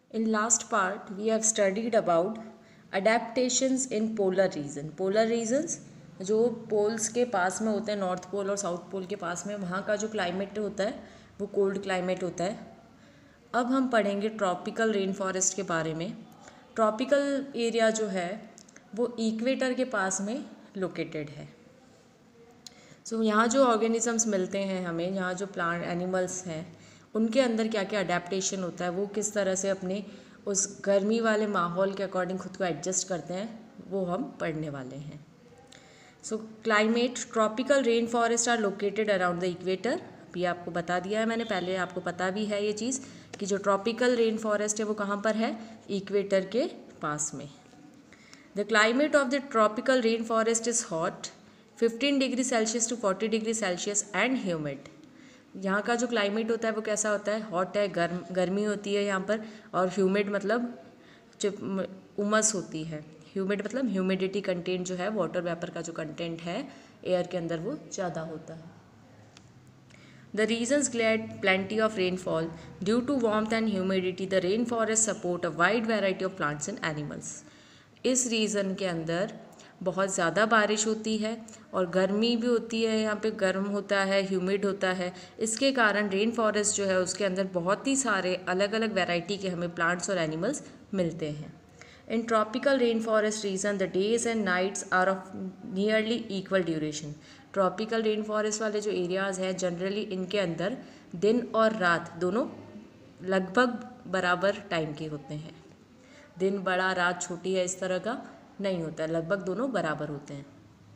In last part, we have studied about adaptations in polar region. Polar regions जो poles के पास में होते हैं, नॉर्थ पोल और साउथ पोल के पास में, वहाँ का जो क्लाइमेट होता है वो कोल्ड क्लाइमेट होता है. अब हम पढ़ेंगे ट्रॉपिकल रेन फॉरेस्ट के बारे में. ट्रॉपिकल एरिया जो है वो इक्वेटर के पास में लोकेटेड है. सो यहाँ जो ऑर्गेनिजम्स मिलते हैं हमें, यहाँ जो प्लांट एनिमल्स हैं, उनके अंदर क्या क्या अडेप्टेशन होता है, वो किस तरह से अपने उस गर्मी वाले माहौल के अकॉर्डिंग खुद को एडजस्ट करते हैं, वो हम पढ़ने वाले हैं. So climate, tropical rain forest are located around the equator. अभी आपको बता दिया है मैंने, पहले आपको पता भी है ये चीज़ कि जो ट्रॉपिकल रेन फॉरेस्ट है वो कहाँ पर है, इक्वेटर के पास में. The climate of the tropical rain forest is hot 15 degree Celsius to 40 degree Celsius and humid. यहाँ का जो क्लाइमेट होता है वो कैसा होता है, हॉट है, गर्मी होती है यहाँ पर, और ह्यूमिड मतलब उमस होती है. ह्यूमिड मतलब ह्यूमिडिटी कंटेंट जो है, वाटर वेपर का जो कंटेंट है एयर के अंदर वो ज़्यादा होता है. The regions get plenty of rainfall due to warmth and humidity. The rainforest support a wide variety of plants and animals. इस रीजन के अंदर बहुत ज़्यादा बारिश होती है और गर्मी भी होती है, यहाँ पे गर्म होता है, ह्यूमिड होता है. इसके कारण रेन फॉरेस्ट जो है उसके अंदर बहुत ही सारे अलग अलग वैरायटी के हमें प्लांट्स और एनिमल्स मिलते हैं. इन tropical rain forest region the days and nights are of nearly equal duration. Tropical rain forest वाले जो एरियाज़ हैं जनरली इनके अंदर दिन और रात दोनों लगभग बराबर टाइम के होते हैं. दिन बड़ा रात छोटी है इस तरह का नहीं होता है, लगभग दोनों बराबर होते हैं.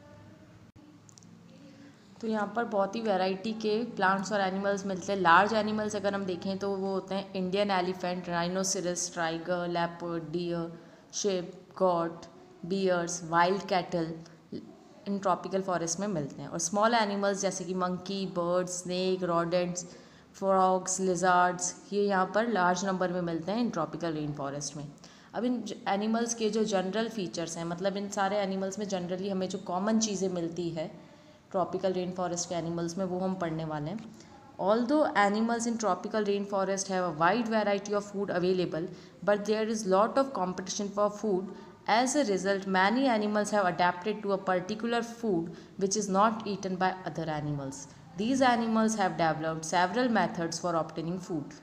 तो यहाँ पर बहुत ही वैरायटी के प्लांट्स और एनिमल्स मिलते हैं. लार्ज एनिमल्स अगर हम देखें तो वो होते हैं Indian elephant, rhinoceros, tiger, leopard, deer, sheep, goat, bears, wild cattle इन ट्रॉपिकल फॉरेस्ट में मिलते हैं. और स्मॉल एनिमल्स जैसे कि monkey, birds, snake, rodents, frogs, lizards, ये यहाँ पर लार्ज नंबर में मिलते हैं इन ट्रॉपिकल रेन फॉरेस्ट में. अब इन एनिमल्स के जो जनरल फीचर्स हैं, मतलब इन सारे एनिमल्स में जनरली हमें जो कॉमन चीज़ें मिलती है ट्रॉपिकल रेन फॉरेस्ट के एनिमल्स में, वो हम पढ़ने वाले हैं. Although animals in tropical rainforest have a wide variety of food available, but there is lot of competition for food. As a result, many animals have adapted to a particular food which is not eaten by other animals. These animals have developed several methods for obtaining food.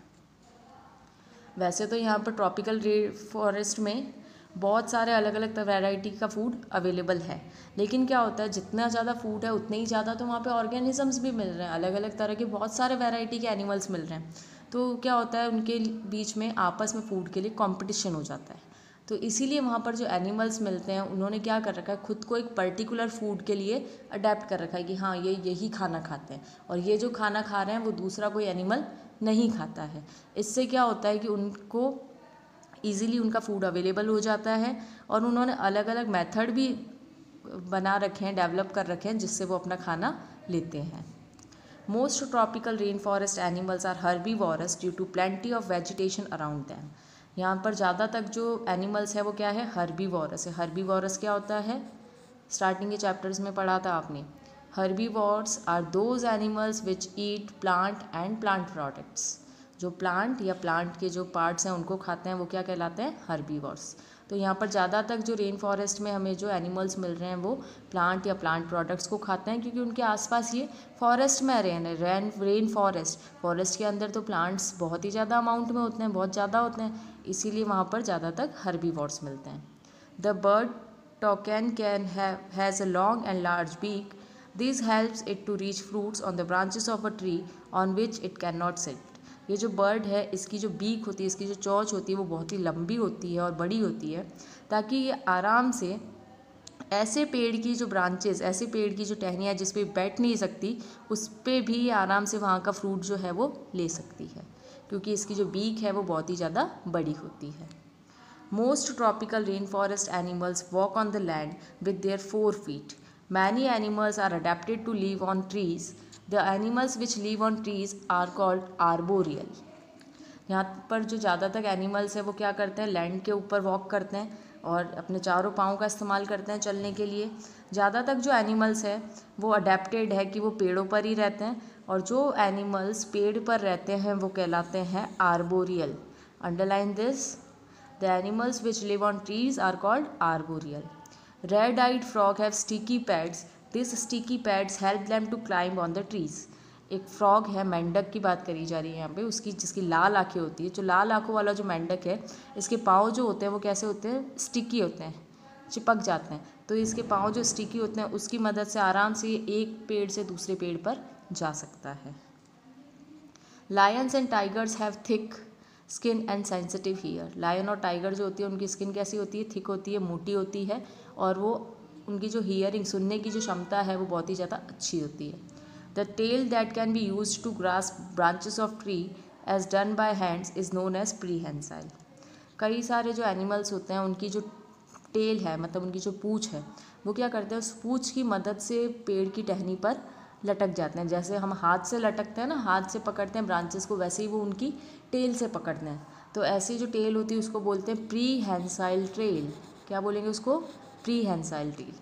वैसे तो यहाँ पर tropical rain forest में बहुत सारे अलग अलग variety का फूड अवेलेबल है, लेकिन क्या होता है जितना ज़्यादा फूड है उतने ही ज़्यादा तो वहाँ पे ऑर्गेनिजम्स भी मिल रहे हैं, अलग अलग तरह के बहुत सारे वैरायटी के एनिमल्स मिल रहे हैं. तो क्या होता है उनके बीच में आपस में फूड के लिए कंपटीशन हो जाता है. तो इसीलिए वहाँ पर जो एनिमल्स मिलते हैं उन्होंने क्या कर रखा है, खुद को एक पर्टिकुलर फूड के लिए अडेप्ट कर रखा है कि हाँ ये यही खाना खाते हैं, और ये जो खाना खा रहे हैं वो दूसरा कोई एनिमल नहीं खाता है. इससे क्या होता है कि उनको ईज़िली उनका फूड अवेलेबल हो जाता है, और उन्होंने अलग अलग मेथड भी बना रखे हैं, डेवलप कर रखे हैं, जिससे वो अपना खाना लेते हैं. Most tropical rain forest animals are herbivorous due to plenty of vegetation around them. यहाँ पर ज़्यादा तक जो एनिमल्स है वो क्या है, हर्बीवोरस है. हर्बीवोरस क्या होता है, स्टार्टिंग के चैप्टर्स में पढ़ा था आपने. Herbivores are those animals which eat plant and plant products. जो प्लांट या प्लांट के जो पार्ट्स हैं उनको खाते हैं वो क्या कहलाते हैं, हर्बीवोर्स. तो यहाँ पर ज़्यादा तक जो रेन फॉरेस्ट में हमें जो एनिमल्स मिल रहे हैं वो प्लांट या प्लांट प्रोडक्ट्स को खाते हैं, क्योंकि उनके आसपास ये फॉरेस्ट में रेन फॉरेस्ट के अंदर तो प्लांट्स बहुत ही ज़्यादा अमाउंट में होते हैं, बहुत ज़्यादा होते हैं, इसीलिए वहाँ पर ज़्यादा तक हर्बीवोर्स मिलते हैं. The bird toucan has a long and large beak. This helps it to reach fruits on the branches of a tree on which it can not sit. ये जो बर्ड है इसकी जो बीक होती है, इसकी जो चोंच होती है वो बहुत ही लंबी होती है और बड़ी होती है, ताकि ये आराम से ऐसे पेड़ की जो ब्रांचेस, ऐसे पेड़ की जो टहनियाँ जिस पे बैठ नहीं सकती, उस पे भी आराम से वहाँ का फ्रूट जो है वो ले सकती है, क्योंकि इसकी जो बीक है वो बहुत ही ज़्यादा बड़ी होती है. Most tropical rain forest animals walk on the land with their 4 feet. Many animals are adapted to live on trees. The animals which live on trees are called arboreal. यहाँ पर जो ज़्यादा तक एनिमल्स है वो क्या करते हैं, लैंड के ऊपर वॉक करते हैं और अपने चारों पाँव का इस्तेमाल करते हैं चलने के लिए. ज़्यादा तक जो एनिमल्स है वो अडेप्टेड है कि वो पेड़ों पर ही रहते हैं, और जो एनिमल्स पेड़ पर रहते हैं वो कहलाते हैं arboreal. Underline this. The animals which live on trees are called arboreal. Red-eyed frog have sticky pads. These sticky pads help them to climb on the trees. एक फ्रॉग है, मेंढक की बात करी जा रही है यहाँ पे, उसकी जिसकी लाल आँखें होती है, जो लाल आँखों वाला जो मेंढक है, इसके पाँव जो होते हैं वो कैसे होते हैं, स्टिकी होते हैं, चिपक जाते हैं। तो इसके पाँव जो स्टिकी होते हैं उसकी मदद से आराम से एक पेड़ से दूसरे पेड़ पर जा सकता है। Lions and tigers have thick skin and sensitive hear. Lion और टाइगर जो होती है उनकी स्किन कैसी होती है, थिक होती है, मोटी होती है, और वो उनकी जो हियरिंग, सुनने की जो क्षमता है वो बहुत ही ज़्यादा अच्छी होती है। The tail that can be use to grasp branches of tree as done by hands is known as prehensile. कई सारे जो एनिमल्स होते हैं उनकी जो टेल है, मतलब उनकी जो पूँछ है, वो क्या करते हैं, उस पूँछ की मदद से पेड़ की टहनी पर लटक जाते हैं। जैसे हम हाथ से लटकते हैं ना, हाथ से पकड़ते हैं ब्रांचेस को, वैसे ही वो उनकी टेल से पकड़ते हैं। तो ऐसी जो टेल होती है उसको बोलते हैं प्रीहेंसाइल टेल। क्या बोलेंगे उसको, प्रीहेंसाइल टेल।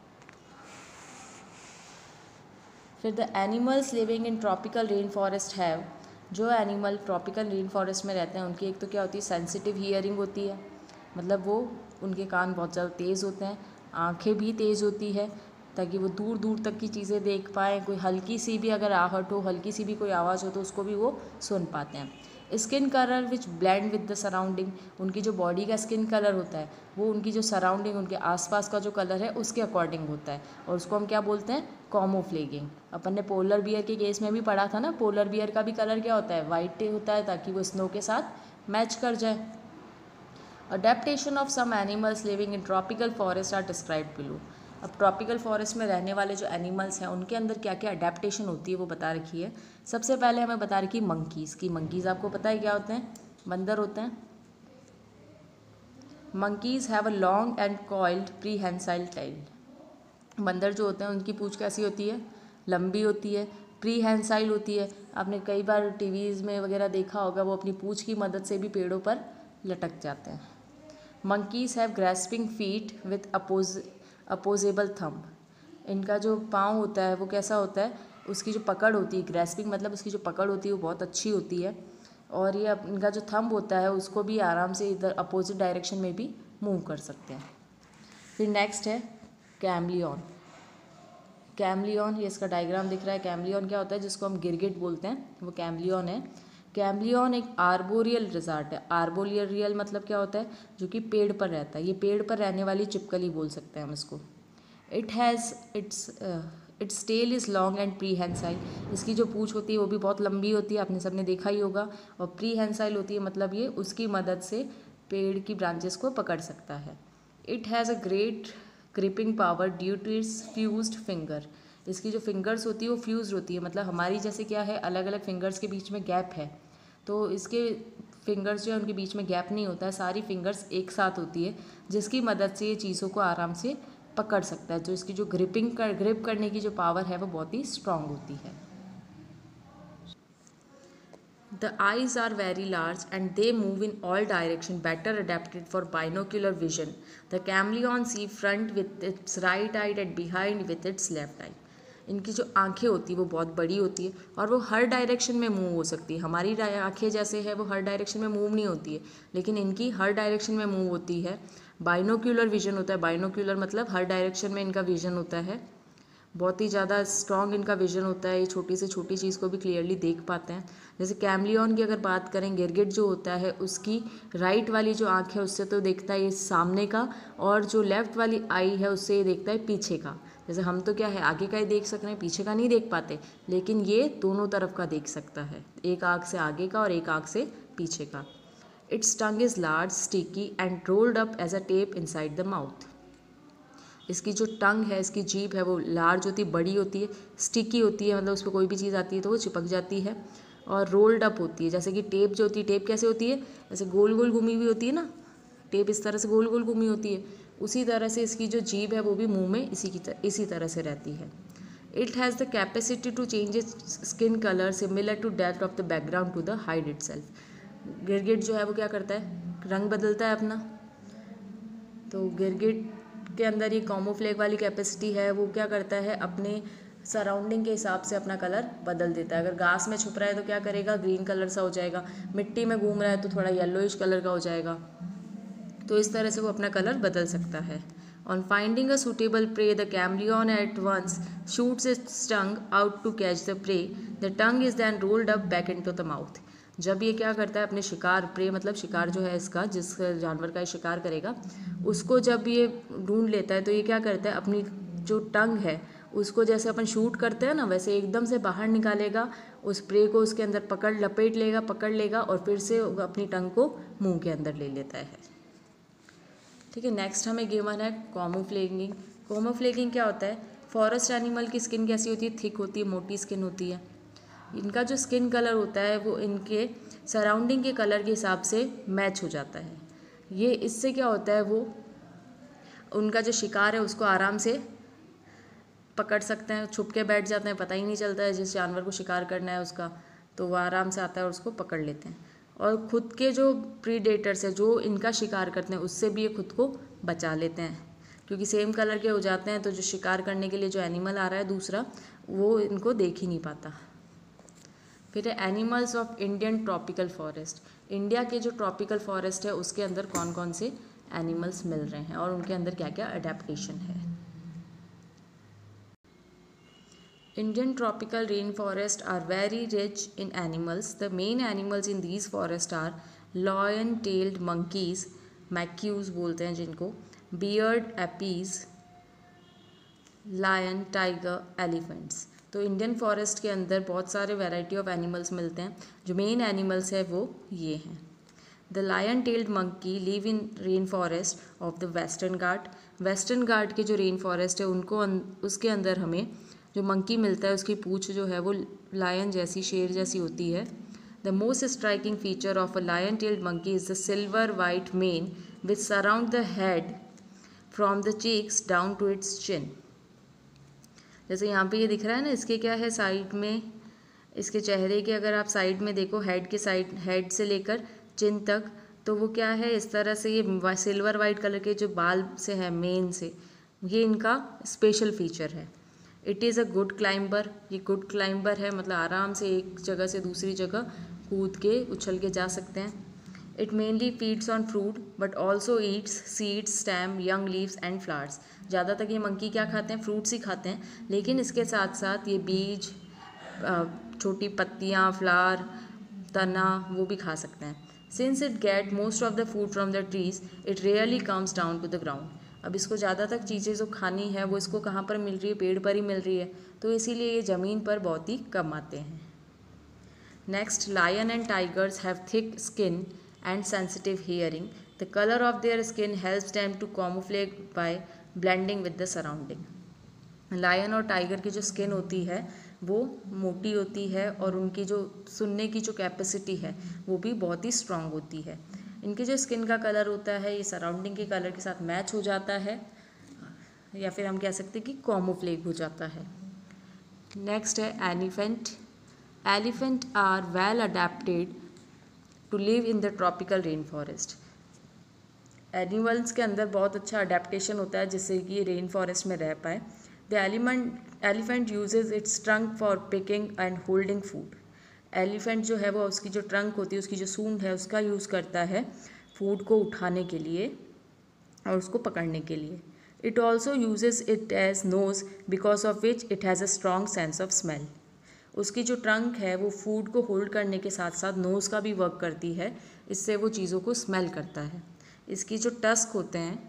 फिर the animals living in tropical rain forest have, जो एनिमल ट्रॉपिकल रेन फॉरेस्ट में रहते हैं उनकी एक तो क्या होती है, सेंसिटिव हियरिंग होती है, मतलब वो उनके कान बहुत ज़्यादा तेज़ होते हैं, आँखें भी तेज़ होती है ताकि वो दूर दूर तक की चीज़ें देख पाएँ, कोई हल्की सी भी अगर आहट हो, हल्की सी भी कोई आवाज़ हो तो उसको भी वो सुन पाते हैं। Skin colour which blend with the surrounding, उनकी जो बॉडी का स्किन कलर होता है वो उनकी जो सराउंडिंग, उनके आसपास का जो कलर है उसके अकॉर्डिंग होता है, और उसको हम क्या बोलते हैं, कॉमोफ्लेगिंग। अपन ने पोलर बियर के केस में भी पढ़ा था ना, पोलर बियर का भी कलर क्या होता है, वाइट होता है, ताकि वो स्नो के साथ मैच कर जाए। Adaptation of some animals living in tropical forest are described below. अब ट्रॉपिकल फॉरेस्ट में रहने वाले जो एनिमल्स हैं उनके अंदर क्या क्या अडेप्टेशन होती है वो बता रखी है। सबसे पहले हमें बता रखी मंकीज़ की। मंकीज़ आपको पता है क्या होते हैं, बंदर होते हैं। Monkeys have a long and coiled prehensile tail. बंदर जो होते हैं उनकी पूँछ कैसी होती है, लंबी होती है, प्रीहेंसाइल होती है। आपने कई बार टीवीज़ में वगैरह देखा होगा, वो अपनी पूँछ की मदद से भी पेड़ों पर लटक जाते हैं। Monkeys have grasping feet with opposable thumb. इनका जो पाँव होता है वो कैसा होता है, उसकी जो पकड़ होती है, ग्रैस्पिंग मतलब उसकी जो पकड़ होती है वो बहुत अच्छी होती है, और ये इनका जो थंब होता है उसको भी आराम से इधर अपोजिट डायरेक्शन में भी मूव कर सकते हैं। फिर नेक्स्ट है कैमलियन। कैमलियन, ये इसका डायग्राम दिख रहा है। कैमलियन क्या होता है, जिसको हम गिरगिट बोलते हैं, वो कैमलियन है। कैमलियन एक आर्बोरियल रिजॉर्ट है। आर्बोरियल मतलब क्या होता है, जो कि पेड़ पर रहता है। ये पेड़ पर रहने वाली चिपकली बोल सकते हैं हम इसको। Its tail is long and prehensile. इसकी जो पूँछ होती है वो भी बहुत लंबी होती है, आपने सबने देखा ही होगा। और प्रीहेंसाइल होती है मतलब ये उसकी मदद से पेड़ की ब्रांचेस को पकड़ सकता है। It has a great gripping power due to its fused finger. इसकी जो फिंगर्स होती है वो फ्यूज्ड होती है, मतलब हमारी जैसे क्या है, अलग अलग फिंगर्स के बीच में गैप है, तो इसके फिंगर्स जो है उनके बीच में गैप नहीं होता है, सारी फिंगर्स एक साथ होती है, जिसकी मदद से ये चीज़ों को आराम से पकड़ सकता है। जो इसकी जो ग्रिप करने की जो पावर है वो बहुत ही स्ट्रांग होती है। The eyes are very large and they move in all directions, better adapted for binocular vision. The chameleon see front with its right eye and behind with its left eye. इनकी जो आंखें होती है वो बहुत बड़ी होती है और वो हर डायरेक्शन में मूव हो सकती है। हमारी आंखें जैसे है वो हर डायरेक्शन में मूव नहीं होती है, लेकिन इनकी हर डायरेक्शन में मूव होती है। बाइनोक्यूलर विजन होता है। बाइनोक्यूलर मतलब हर डायरेक्शन में इनका विजन होता है। बहुत ही ज़्यादा स्ट्रॉन्ग इनका विजन होता है, ये छोटी से छोटी चीज़ को भी क्लियरली देख पाते हैं। जैसे कैमलियन की अगर बात करें, गिरगिट जो होता है उसकी राइट वाली जो आँख है उससे तो देखता है ये सामने का, और जो लेफ़्ट वाली आई है उससे ये देखता है पीछे का। जैसे हम तो क्या है आगे का ही देख सक रहे हैं, पीछे का नहीं देख पाते, लेकिन ये दोनों तरफ का देख सकता है, एक आँख से आगे का और एक आँख से पीछे का। Its tongue is large, sticky and rolled up as a tape inside the mouth. इसकी जो टंग है, इसकी जीभ है वो लार्ज होती है, बड़ी होती है, स्टिकी होती है, मतलब उस पर कोई भी चीज़ आती है तो वो चिपक जाती है, और रोल्ड अप होती है। जैसे कि टेप जो होती है, टेप कैसे होती है, ऐसे गोल गोल घूमी हुई होती है ना, टेप इस तरह से गोल गोल घूमी होती है, उसी तरह से इसकी जो जीभ है वो भी मुंह में इसी तरह से रहती है। It has the capacity to change its skin colour similar to depth of the background to the hide itself. गिरगिट जो है वो क्या करता है, रंग बदलता है अपना। तो गिरगिट के अंदर ये कैमोफ्लेज वाली कैपेसिटी है, वो क्या करता है अपने सराउंडिंग के हिसाब से अपना कलर बदल देता है। अगर घास में छुप रहा है तो क्या करेगा, ग्रीन कलर सा हो जाएगा, मिट्टी में घूम रहा है तो थोड़ा येलोइश कलर का हो जाएगा। तो इस तरह से वो अपना कलर बदल सकता है। On finding a suitable prey the chameleon at once shoots its tongue out to catch the prey, the tongue is then rolled up back into the mouth. जब ये क्या करता है अपने शिकार, प्रे मतलब शिकार जो है इसका, जिस जानवर का ये शिकार करेगा, उसको जब ये ढूंढ लेता है तो ये क्या करता है, अपनी जो टंग है उसको जैसे अपन शूट करते हैं ना, वैसे एकदम से बाहर निकालेगा, उस प्रे को उसके अंदर लपेट लेगा, पकड़ लेगा और फिर से अपनी टंग को मुंह के अंदर ले लेता है। ठीक है, नेक्स्ट हमें गिवन है कैमोफ्लेजिंग। कैमोफ्लेजिंग क्या होता है, फॉरेस्ट एनिमल की स्किन कैसी होती है, थिक होती है, मोटी स्किन होती है। इनका जो स्किन कलर होता है वो इनके सराउंडिंग के कलर के हिसाब से मैच हो जाता है। ये इससे क्या होता है, वो उनका जो शिकार है उसको आराम से पकड़ सकते हैं, छुप के बैठ जाते हैं, पता ही नहीं चलता है जिस जानवर को शिकार करना है उसका, तो वो आराम से आता है और उसको पकड़ लेते हैं। और खुद के जो प्रीडेटर्स है, जो इनका शिकार करते हैं, उससे भी ये खुद को बचा लेते हैं, क्योंकि सेम कलर के हो जाते हैं, तो जो शिकार करने के लिए जो एनिमल आ रहा है दूसरा, वो इनको देख ही नहीं पाता। फिर है animals of Indian tropical forest. India के जो ट्रॉपिकल फॉरेस्ट है उसके अंदर कौन कौन से एनिमल्स मिल रहे हैं और उनके अंदर क्या क्या अडेप्टेशन है। Indian tropical rainforests are very rich in animals. The main animals in these forests are lion-tailed monkeys, macaques बोलते हैं जिनको, beard apes, lion, tiger, elephants। तो इंडियन फॉरेस्ट के अंदर बहुत सारे वैरायटी ऑफ एनिमल्स मिलते हैं। जो मेन एनिमल्स है वो ये हैं। The lion tailed monkey live in rain forest of the western Ghat. Western Ghat के जो रेन फॉरेस्ट है उनको उसके अंदर हमें जो मंकी मिलता है उसकी पूंछ जो है वो लायन जैसी, शेर जैसी होती है। The most striking feature of a lion tailed monkey is the silver white mane which surround the head from the cheeks down to its chin. जैसे यहाँ पे ये दिख रहा है ना, इसके क्या है साइड में, इसके चेहरे के अगर आप साइड में देखो, हेड के साइड, हेड से लेकर चिन तक, तो वो क्या है इस तरह से, ये सिल्वर वाइट कलर के जो बाल से है मेन से, ये इनका स्पेशल फीचर है। It is a good climber. ये गुड क्लाइंबर है, मतलब आराम से एक जगह से दूसरी जगह कूद के उछल के जा सकते हैं। It mainly feeds on fruit but also eats seeds, stem, young leaves and flowers. ज़्यादातर ये मंकी क्या खाते हैं, फ्रूट्स ही खाते हैं, लेकिन इसके साथ साथ ये बीज, छोटी पत्तियाँ, फ्लावर, तना, वो भी खा सकते हैं। Since it get most of the food from the trees, it rarely comes down to the ground. अब इसको ज़्यादातर चीज़ें जो खानी है वो इसको कहाँ पर मिल रही है, पेड़ पर ही मिल रही है, तो इसीलिए ये ज़मीन पर बहुत ही कम आते हैं। Next, lion and tigers have thick skin and sensitive hearing. The colour of their skin helps them to camouflage by blending with the surrounding. Lion और टाइगर की जो स्किन होती है वो मोटी होती है और उनकी जो सुनने की जो कैपेसिटी है वो भी बहुत ही स्ट्रांग होती है। इनके जो स्किन का कलर होता है ये सराउंडिंग के कलर के साथ मैच हो जाता है, या फिर हम कह सकते हैं कि कैमोफ्लेज हो जाता है। नेक्स्ट है elephant. Elephant are well adapted to live in the tropical rain forest. Animals के अंदर बहुत अच्छा अडेप्टेशन होता है जिससे कि रेन फॉरेस्ट में रह पाए। The elephant uses its trunk for picking and holding food. Elephant जो है वो उसकी जो ट्रंक होती है, उसकी जो सूंड है, उसका यूज़ करता है फूड को उठाने के लिए और उसको पकड़ने के लिए। It also uses it as nose because of which it has a strong sense of smell. उसकी जो ट्रंक है वो फूड को होल्ड करने के साथ साथ नोज़ का भी वर्क करती है, इससे वो चीज़ों को स्मेल करता है। इसकी जो टस्क होते हैं,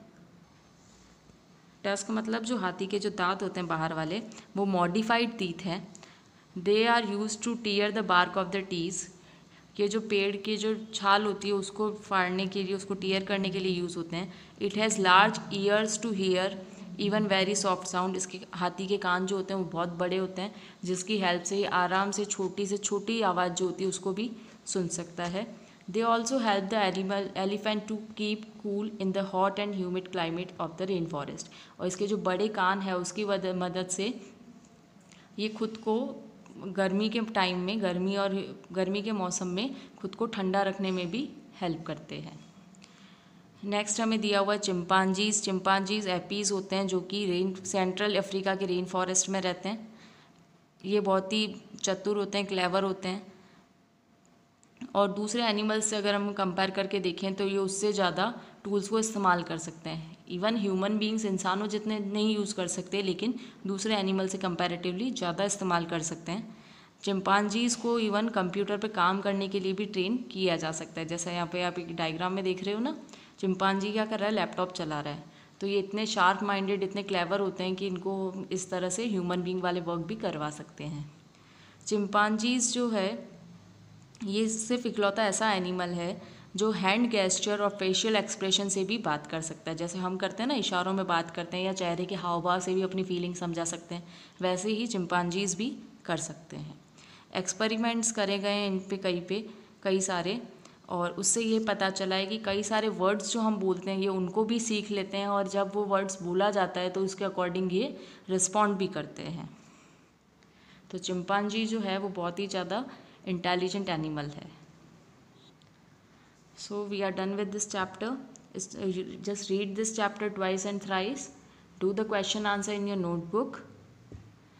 टस्क मतलब जो हाथी के जो दांत होते हैं बाहर वाले, वो मॉडिफाइड टीथ हैं। They are use to tear the bark of the trees. ये जो पेड़ की जो छाल होती है उसको फाड़ने के लिए, उसको टीयर करने के लिए यूज़ होते हैं। It has large ears to hear even very soft sound. इसके हाथी के कान जो होते हैं वो बहुत बड़े होते हैं, जिसकी हेल्प से ये आराम से छोटी आवाज़ जो होती है उसको भी सुन सकता है। They also help the elephant to keep cool in the hot and humid climate of the rain forest. और इसके जो बड़े कान है उसकी मदद से ये खुद को गर्मी के टाइम में, गर्मी के मौसम में खुद को ठंडा रखने में भी हेल्प करते हैं। नेक्स्ट हमें दिया हुआ चिंपांजीज। चिंपांजीज एपीज होते हैं जो कि सेंट्रल अफ्रीका के रेन फॉरेस्ट में रहते हैं। ये बहुत ही चतुर होते हैं, क्लेवर होते हैं, और दूसरे एनिमल्स से अगर हम कंपेयर करके देखें तो ये उससे ज़्यादा टूल्स को इस्तेमाल कर सकते हैं। इवन ह्यूमन बीइंग्स इंसानों जितने नहीं यूज़ कर सकते, लेकिन दूसरे एनिमल से कंपैरेटिवली ज़्यादा इस्तेमाल कर सकते हैं। चिंपांजीज़ को इवन कंप्यूटर पे काम करने के लिए भी ट्रेन किया जा सकता है। जैसा यहाँ पे आप एक डायग्राम में देख रहे हो ना, चिंपांजी क्या कर रहा है, लैपटॉप चला रहा है। तो ये इतने शार्प माइंडेड, इतने क्लेवर होते हैं कि इनको इस तरह से ह्यूमन बीइंग वाले वर्क भी करवा सकते हैं। चिंपांजीज़ जो है ये सिर्फ इकलौता ऐसा एनिमल है जो हैंड गेस्चर और फेशियल एक्सप्रेशन से भी बात कर सकता है। जैसे हम करते हैं ना, इशारों में बात करते हैं, या चेहरे के हाव भाव से भी अपनी फीलिंग समझा सकते हैं, वैसे ही चिंपांजीज़ भी कर सकते हैं। एक्सपेरिमेंट्स करे गए हैं इन पे कई सारे, और उससे ये पता चला है कि कई सारे वर्ड्स जो हम बोलते हैं ये उनको भी सीख लेते हैं, और जब वो वर्ड्स बोला जाता है तो उसके अकॉर्डिंग ये रिस्पॉन्ड भी करते हैं। तो चिंपांजी जो है वो बहुत ही ज़्यादा इंटेलिजेंट एनिमल है। So we are done with this chapter. Just read this chapter twice and thrice. Do the question answer in your notebook.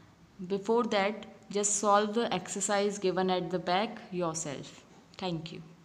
Before that, just solve the exercise given at the back yourself. Thank you.